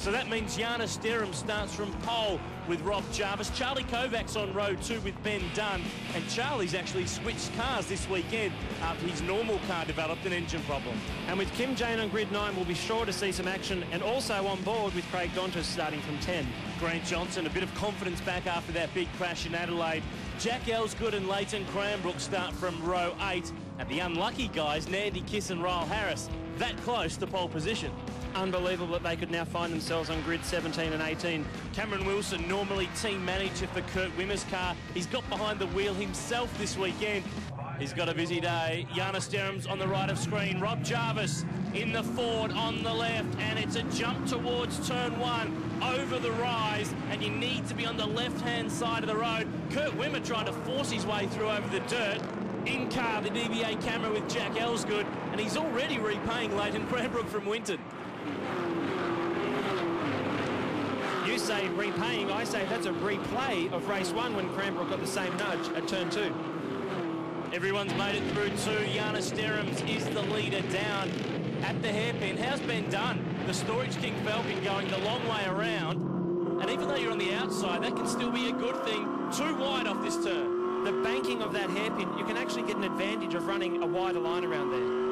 So that means Giannis Derham starts from pole with Rob Jarvis. Charlie Kovacs on row 2 with Ben Dunn. And Charlie's actually switched cars this weekend after his normal car developed an engine problem. And with Kim Jane on grid 9, we'll be sure to see some action, and also on board with Craig Dontis starting from 10. Grant Johnson, a bit of confidence back after that big crash in Adelaide. Jack Elsgood and Leighton Cranbrook start from row 8. And the unlucky guys, Nandy Kiss and Ryle Harris, that close to pole position. Unbelievable that they could now find themselves on grid 17 and 18. Cameron Wilson, normally team manager for Kurt Wimmer's car, he's got behind the wheel himself this weekend. He's got a busy day. Giannis Derham's on the right of screen. Rob Jarvis in the Ford on the left, and it's a jump towards turn 1 over the rise, and you need to be on the left-hand side of the road. Kurt Wimmer trying to force his way through over the dirt. In car, the DBA camera with Jack Elsgood, and he's already repaying Leighton Cranbrook from Winton. You say repaying, I say that's a replay of race 1 when Cranbrook got the same nudge at turn 2. Everyone's made it through 2. Giannis Derhams is the leader down at the hairpin. How's Ben Dunn? The Storage King Falcon going the long way around. And even though you're on the outside, that can still be a good thing. Too wide off this turn. The banking of that hairpin, you can actually get an advantage of running a wider line around there.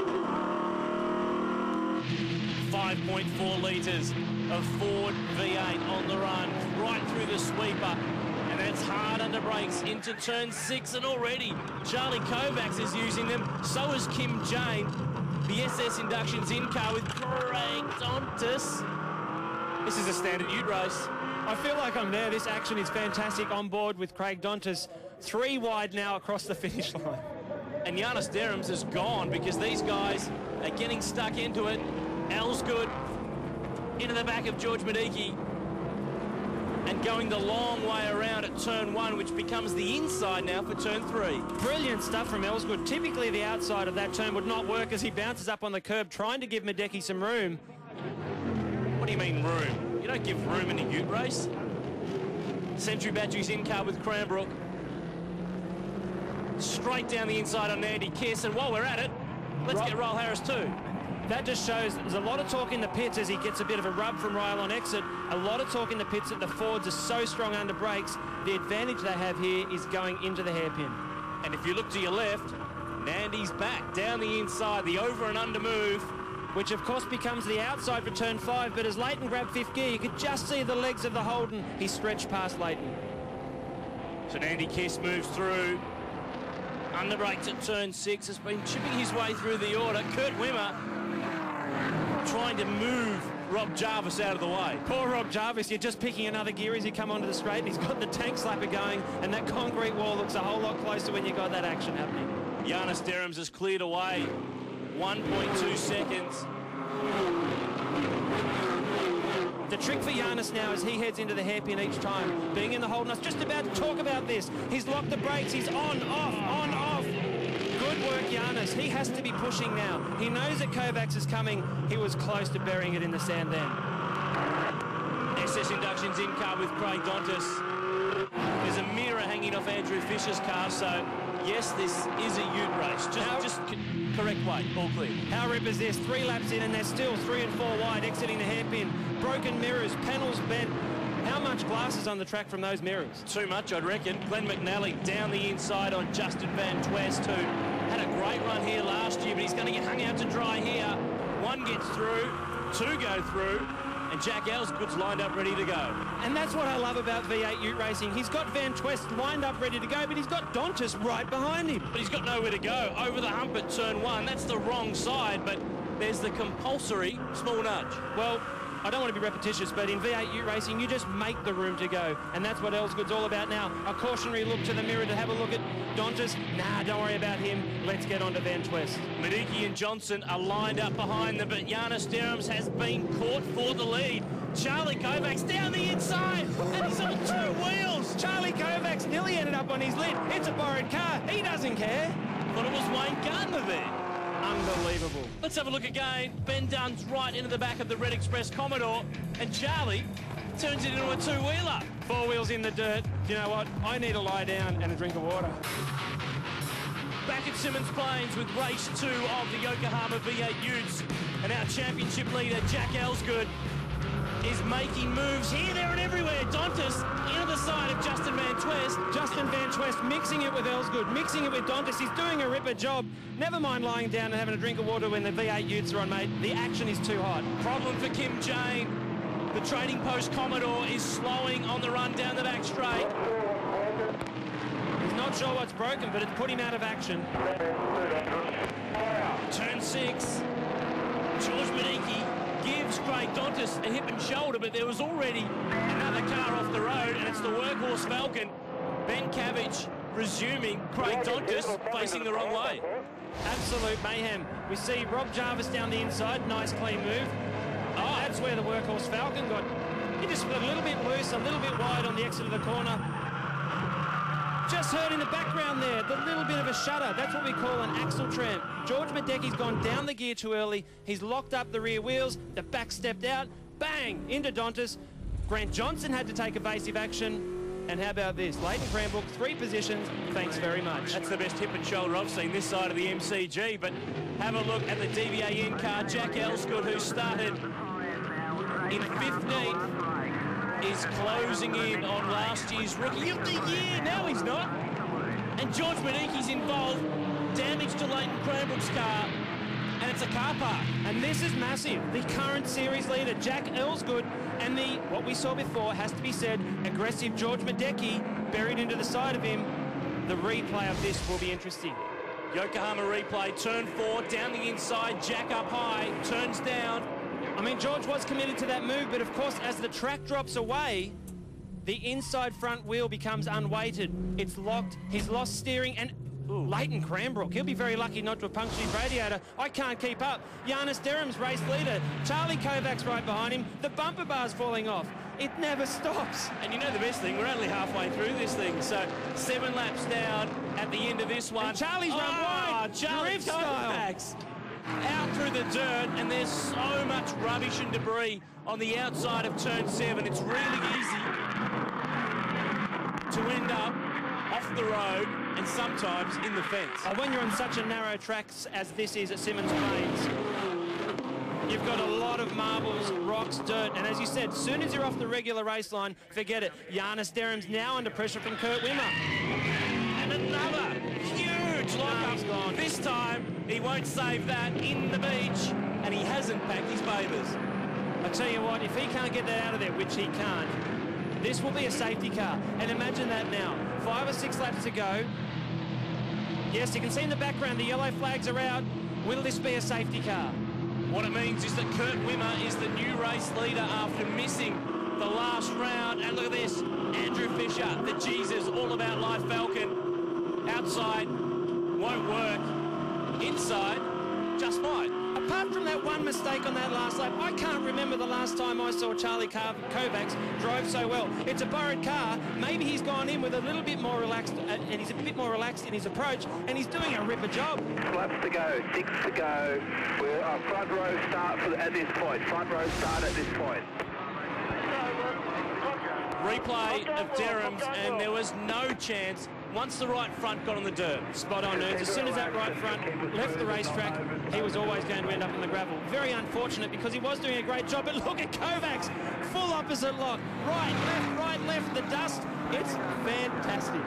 5.4 litres of Ford V8 on the run, right through the sweeper. And that's hard under brakes into turn 6, and already Charlie Kovacs is using them. So is Kim Jane. The SS Inductions in car with Craig Dontis. This is a standard ute race. I feel like I'm there. This action is fantastic on board with Craig Dontis. 3 wide now across the finish line. And Giannis Derhams is gone because these guys are getting stuck into it. Elsgood into the back of George Mediki and going the long way around at turn 1, which becomes the inside now for turn 3. Brilliant stuff from Elsgood. Typically the outside of that turn would not work as he bounces up on the curb trying to give Medeki some room. What do you mean room? You don't give room in a ute race. Century Battery's in car with Cranbrook. Straight down the inside on Nandy Kiss, and while we're at it, let's get Ryle Harris too. That just shows there's a lot of talk in the pits as he gets a bit of a rub from Ryle on exit. A lot of talk in the pits that the Fords are so strong under brakes. The advantage they have here is going into the hairpin. And if you look to your left, Nandy's back down the inside, the over and under move, which of course becomes the outside for turn 5, but as Leighton grabbed 5th gear, you could just see the legs of the Holden. He stretched past Leighton. So Nandy Kiss moves through. Under brakes at turn 6, has been chipping his way through the order. Kurt Wimmer trying to move Rob Jarvis out of the way. Poor Rob Jarvis, you're just picking another gear as you come onto the straight, and he's got the tank slapper going, and that concrete wall looks a whole lot closer when you got that action happening. Giannis Derhams has cleared away. 1.2 seconds. The trick for Giannis now is he heads into the hairpin each time. Being in the Holden, I was just about to talk about this. He's locked the brakes, he's on, off. Good work, Giannis. He has to be pushing now. He knows that Kovacs is coming. He was close to burying it in the sand then. SS Inductions in car with Craig Dontis. There's a mirror hanging off Andrew Fisher's car, so yes, this is a ute race. Just correct way, all clear. How rip is this? 3 laps in and they're still 3 and 4 wide exiting the hairpin. Broken mirrors, panels bent. How much glass is on the track from those mirrors? Too much, I'd reckon. Glenn McNally down the inside on Justin Van Twest, who had a great run here last year, but he's going to get hung out to dry here. 1 gets through, 2 go through, and Jack Elsgood's lined up ready to go. And that's what I love about V8 ute racing. He's got Van Twest lined up ready to go, but he's got Dontis right behind him. But he's got nowhere to go. Over the hump at turn 1, that's the wrong side, but there's the compulsory small nudge. Well, I don't want to be repetitious, but in V8 ute racing, you just make the room to go. And that's what Elsgood's all about now. A cautionary look to the mirror to have a look at Dontis. Nah, don't worry about him. Let's get on to Van Twest. Mediki and Johnson are lined up behind them, but Giannis Derhams has been caught for the lead. Charlie Kovacs down the inside, and he's on 2 wheels. Charlie Kovacs nearly ended up on his lid. It's a borrowed car. He doesn't care. Thought it was Wayne Gardner there. Unbelievable. Let's have a look again. Ben Dunn's right into the back of the Red Express Commodore, and Charlie turns it into a 2-wheeler. 4 wheels in the dirt. You know what? I need a lie down and a drink of water. Back at Simmons Plains with race 2 of the Yokohama V8 Utes, and our championship leader, Jack Elsgood. is making moves here, there and everywhere. Dontas into the side of Justin Van Twest. Justin Van Twest mixing it with Elsgood, mixing it with Dontas. He's doing a ripper job. Never mind lying down and having a drink of water when the V8 utes are on, mate. The action is too hot. Problem for Kim Jane. The Trading Post Commodore is slowing on the run down the back straight. He's not sure what's broken, but it's put him out of action. Turn 6. George Medeki gives Craig Dontas a hip and shoulder, but there was already another car off the road, and it's the Workhorse Falcon. Ben Cabbage resuming. Craig Dontas facing the wrong way. Absolute mayhem. We see Rob Jarvis down the inside. Nice clean move. Oh, that's where the Workhorse Falcon got. He just got a little bit loose, a little bit wide on the exit of the corner. Just heard in the background there, the little bit of a shudder. That's what we call an axle tramp. George Medeki's gone down the gear too early. He's locked up the rear wheels. The back stepped out. Bang! Into Dontas. Grant Johnson had to take evasive action. And how about this? Leighton Cranbrook, 3 positions. Thanks very much. That's the best hip and shoulder I've seen this side of the MCG. But have a look at the DVAN car. Jack Elsgood, who started in 15th, is closing in on last year's Rookie of the Year. No, he's not. And George Medeki's involved. Damage to Leighton Cranbrook's car. And it's a car park. And this is massive. The current series leader, Jack Elsgood, and what we saw before has to be said, aggressive George Medeki buried into the side of him. The replay of this will be interesting. Yokohama replay, turn 4, down the inside, Jack up high, turns down. I mean, George was committed to that move, but of course, as the track drops away, the inside front wheel becomes unweighted. It's locked, he's lost steering, and Leighton Cranbrook, he'll be very lucky not to have punctured his radiator. I can't keep up. Janis Derham's race leader. Charlie Kovacs right behind him. The bumper bar's falling off. It never stops. And you know the best thing, we're only halfway through this thing, so 7 laps down at the end of this one. And Charlie's run wide. Charlie Kovacs out through the dirt, and there's so much rubbish and debris on the outside of turn 7. It's really easy to end up off the road and sometimes in the fence. When you're on such a narrow track as this is at Simmons Plains, you've got a lot of marbles, rocks, dirt, and as you said, as soon as you're off the regular race line, forget it. Janis Derham's now under pressure from Kurt Wimmer. And another huge lockup. Gone. This time, he won't save that in the beach, and he hasn't packed his papers. I tell you what, if he can't get that out of there, which he can't, this will be a safety car. And imagine that now. 5 or 6 laps to go. Yes, you can see in the background the yellow flags are out. Will this be a safety car? What it means is that Kurt Wimmer is the new race leader after missing the last round. And look at this. Andrew Fisher, the Jesus All About Life Falcon. Outside, won't work. Inside, just might. Apart from that one mistake on that last lap, I can't remember the last time I saw Charlie Kovacs drive so well. It's a borrowed car. Maybe he's gone in with a little bit more relaxed, and he's a bit more relaxed in his approach, and he's doing a ripper job. 6 laps to go, 6 to go. We're front row start at this point. Front row start at this point. Replay of Derham's, and there was no chance once the right front got on the dirt. Spot on, Ernst. As soon as that right front left the racetrack, he was always going to end up in the gravel. Very unfortunate because he was doing a great job, but look at Kovacs, full opposite lock. Right, left, the dust. It's fantastic.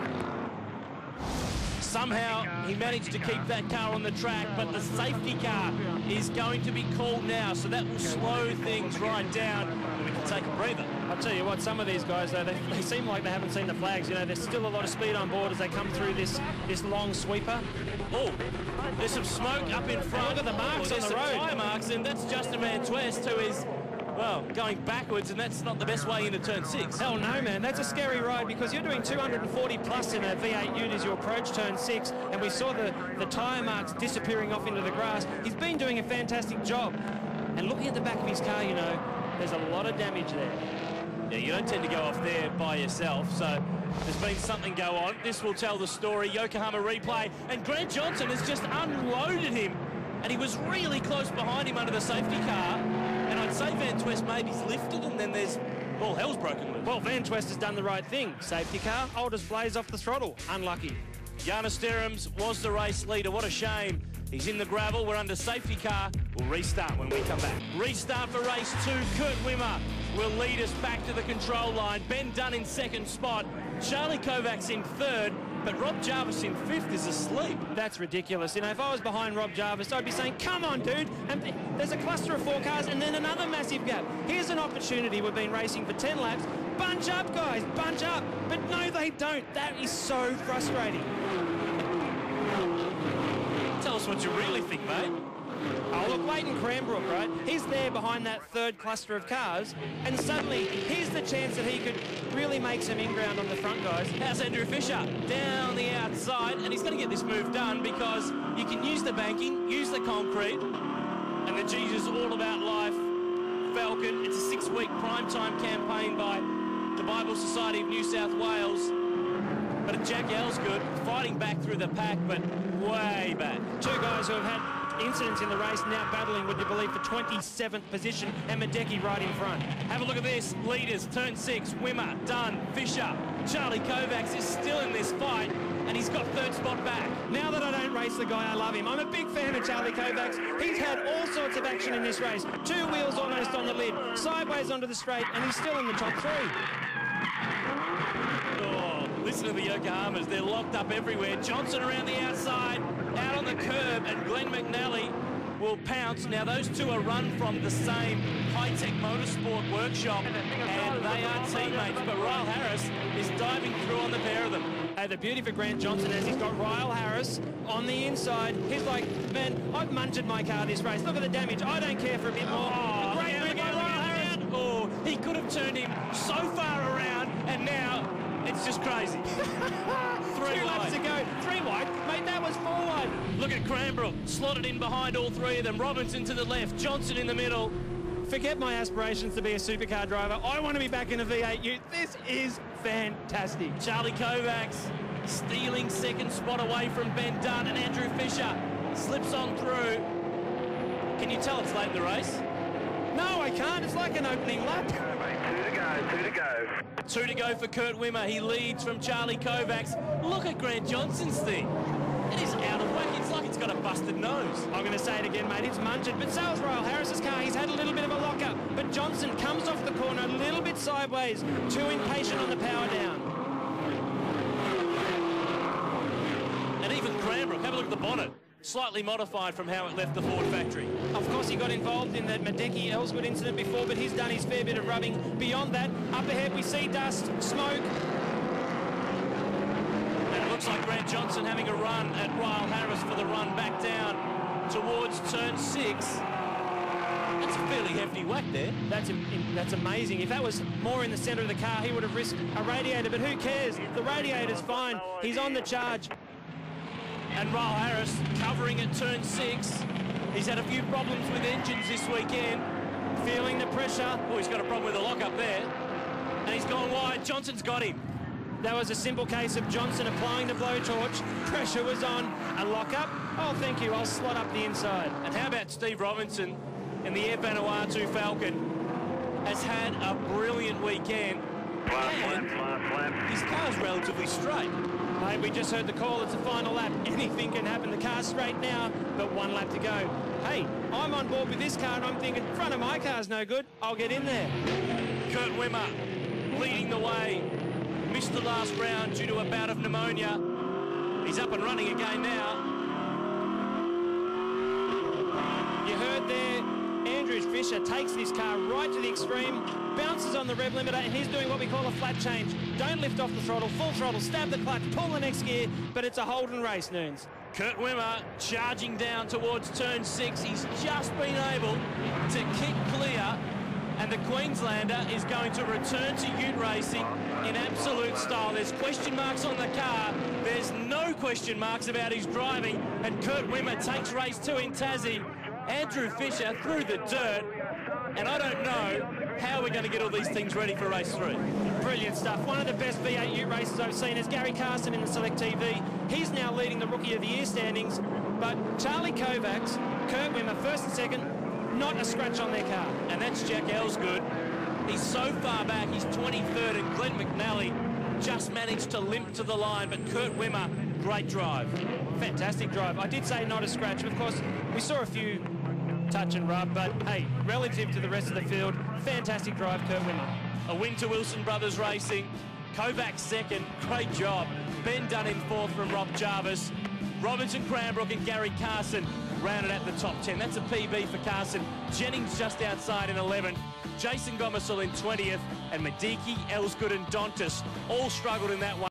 Somehow he managed to keep that car on the track, but the safety car is going to be called now, so that will slow things right down, and we can take a breather. I'll tell you what, some of these guys, though, they seem like they haven't seen the flags. You know, there's still a lot of speed on board as they come through this long sweeper. Oh, there's some smoke up in front. Look at the marks on the road. There's some tyre marks, and that's Justin Van Twest, who is, well, going backwards, and that's not the best way into turn 6. Hell no, man. That's a scary ride because you're doing 240 plus in a V8 ute as you approach turn 6, and we saw the tyre marks disappearing off into the grass. He's been doing a fantastic job. And looking at the back of his car, you know, there's a lot of damage there. Yeah, you don't tend to go off there by yourself, so there's been something go on. This will tell the story. Yokohama replay, and Grant Johnson has just unloaded him, and he was really close behind him under the safety car, and I'd say Van Twest maybe's lifted, and then there's, well, hell's broken loose. Well, Van Twest has done the right thing. Safety car, I'll just blaze off the throttle. Unlucky. Janis Derham's was the race leader. What a shame. He's in the gravel. We're under safety car. We'll restart when we come back. Restart for race 2. Kurt Wimmer will lead us back to the control line. Ben Dunn in second spot. Charlie Kovacs in third. But Rob Jarvis in fifth is asleep. That's ridiculous. You know, if I was behind Rob Jarvis, I'd be saying, come on, dude. And there's a cluster of 4 cars and then another massive gap. Here's an opportunity. We've been racing for 10 laps. Bunch up, guys. Bunch up. But no, they don't. That is so frustrating. Tell us what you really think, mate. Oh, look, Leighton Cranbrook, right? He's there behind that third cluster of cars, and suddenly here's the chance that he could really make some in-ground on the front, guys. How's Andrew Fisher? Down the outside, and he's going to get this move done because you can use the banking, use the concrete, and the Jesus All About Life Falcon. It's a 6-week primetime campaign by the Bible Society of New South Wales. But Jack Elsgood fighting back through the pack, but way back. 2 guys who have had incidents in the race now battling, would you believe, for 27th position, and Madecki right in front. Have a look at this. Leaders, turn 6, Wimmer, Dunn, Fisher. Charlie Kovacs is still in this fight, and he's got third spot back. Now that I don't race the guy, I love him. I'm a big fan of Charlie Kovacs. He's had all sorts of action in this race. 2 wheels almost on the lid, sideways onto the straight, and he's still in the top 3. Oh, listen to the Yokohamas. They're locked up everywhere. Johnson around the outside, out on the curb, and Glenn McNally will pounce. Now, those 2 are run from the same high-tech motorsport workshop, and they are teammates, but Ryle Harris is diving through on the pair of them. Hey, the beauty for Grant Johnson is he's got Ryle Harris on the inside. He's like, man, I've munted my car this race. Look at the damage. I don't care for a bit more. Oh, Great move by Ryle Harris. Oh, he could have turned him so far around, and now it's just crazy. 2 laps to go. 3 wide. Mate, that was 4 wide. Look at Cranbrook, slotted in behind all 3 of them. Robinson to the left, Johnson in the middle. Forget my aspirations to be a supercar driver. I want to be back in a V8 Ute. This is fantastic. Charlie Kovacs stealing second spot away from Ben Dunn, and Andrew Fisher slips on through. Can you tell it's late in the race? No, I can't. It's like an opening lap. 2 to go, 2 to go. 2 to go for Kurt Wimmer. He leads from Charlie Kovacs. Look at Grant Johnson's thing. It is out of whack. It's like it's got a busted nose. I'm going to say it again, mate. It's munted. But so is Ryle Harris's car. He's had a little bit of a lock-up. But Johnson comes off the corner a little bit sideways. Too impatient on the power down. And even Cranbrook, have a look at the bonnet. Slightly modified from how it left the Ford factory. Of course, he got involved in that Madecki-Elsgood incident before, but he's done his fair bit of rubbing. Beyond that, up ahead we see dust, smoke. And it looks like Grant Johnson having a run at Ryle Harris for the run back down towards turn 6. That's a fairly hefty whack there. That's amazing. If that was more in the centre of the car, he would have risked a radiator, but who cares? The radiator's fine. He's on the charge. And Ryle Harris covering at turn 6. He's had a few problems with engines this weekend. Feeling the pressure. Oh, he's got a problem with the lock-up there. And he's gone wide. Johnson's got him. That was a simple case of Johnson applying the blowtorch. Pressure was on. A lock-up. Oh, thank you. I'll slot up the inside. And how about Steve Robinson in the Air Vanuatu Falcon? Has had a brilliant weekend. And his car's relatively straight. Hey, we just heard the call. It's a final lap. Anything can happen. The car's straight now, but 1 lap to go. Hey, I'm on board with this car, and I'm thinking, front of my car's no good. I'll get in there. Kurt Wimmer leading the way. Missed the last round due to a bout of pneumonia. He's up and running again now. You heard there, Andrew Fisher takes this car right to the extreme, bounces on the rev limiter, and he's doing what we call a flat change. Don't lift off the throttle, full throttle, stab the clutch, pull the next gear, but it's a Holden race, Noons. Kurt Wimmer charging down towards turn 6. He's just been able to kick clear, and the Queenslander is going to return to Ute racing in absolute style. There's question marks on the car. There's no question marks about his driving, and Kurt Wimmer takes race 2 in Tassie. Andrew Fisher through the dirt, and I don't know how we're going to get all these things ready for race 3. Brilliant stuff. One of the best V8 Ute races I've seen is Gary Carson in the Select TV. He's now leading the Rookie of the Year standings, but Charlie Kovacs, Kurt Wimmer, first and second, not a scratch on their car. And that's Jack Elsgood. He's so far back, he's 23rd, and Glenn McNally just managed to limp to the line, but Kurt Wimmer, great drive. Fantastic drive. I did say not a scratch, but of course we saw a few touch and rub, but hey, relative to the rest of the field, fantastic drive, Kurt Wimmer. A win to Wilson Brothers Racing. Kovac second, great job. Ben Dunn in fourth from Rob Jarvis. Robinson Cranbrook and Gary Carson rounded at the top 10. That's a PB for Carson. Jennings just outside in 11th. Jason Gomersall in 20th. And Mediki, Elsgood and Dontas all struggled in that one.